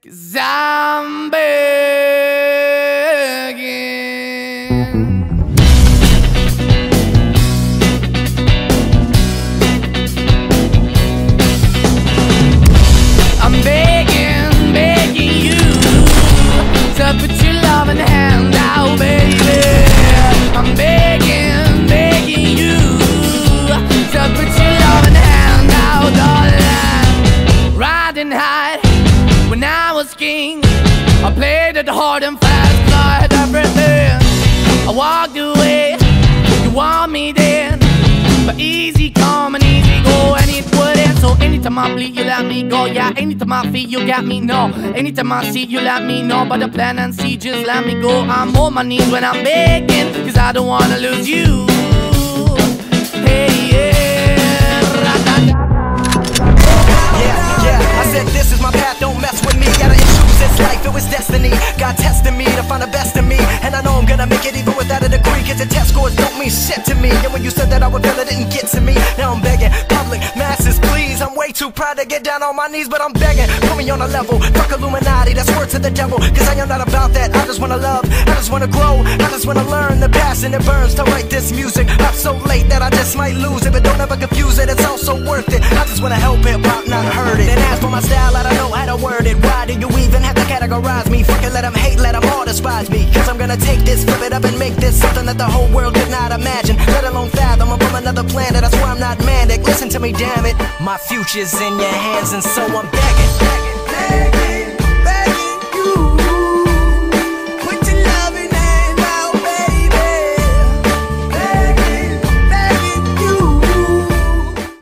'Cause I'm begging. I'm begging, begging you to put your loving hand out, baby. I'm begging, begging you to put your loving hand out, darling. Riding high when I was king, I played it hard and fast, 'cause I had everything. I walked away, you want me then, but easy come and easy go, and it wouldn't. So anytime I bleed, you let me go. Yeah, anytime I feel, you got me, no. Anytime I see, you let me know. But the plan and see, just let me go. I'm on my knees when I'm begging, 'cause I don't wanna lose you. Hey, yeah, yeah, I said this is my path, don't mess with me. Gotta choose this life, it was destiny. God testing me to find the best in me, and I know I'm gonna make it even without a degree. 'Cause the test scores don't mean shit to me, and when you said that I would fail, it didn't get to me. Now I'm begging, public masses, please. I'm way too proud to get down on my knees, but I'm begging, put me on a level. Fuck Illuminati, that's word to the devil. 'Cause I am not about that, I just wanna love, I just wanna grow, I just wanna learn. The passion it burns to write this music. I'm so late that I just might lose it, but don't ever confuse it, it's also worth it. I just wanna help hip-hop, not hurt it. And as for my style, I don't know how to word it. Why do you even have to categorize me? Fuck it, let them hate, let them all despise me. 'Cause I'm gonna take this, flip it up and make this something that the whole world could not imagine, let alone fathom. I'm from another planet, that's why I'm not manic. Listen to me, damn it, my future's in your hands, and so I'm begging.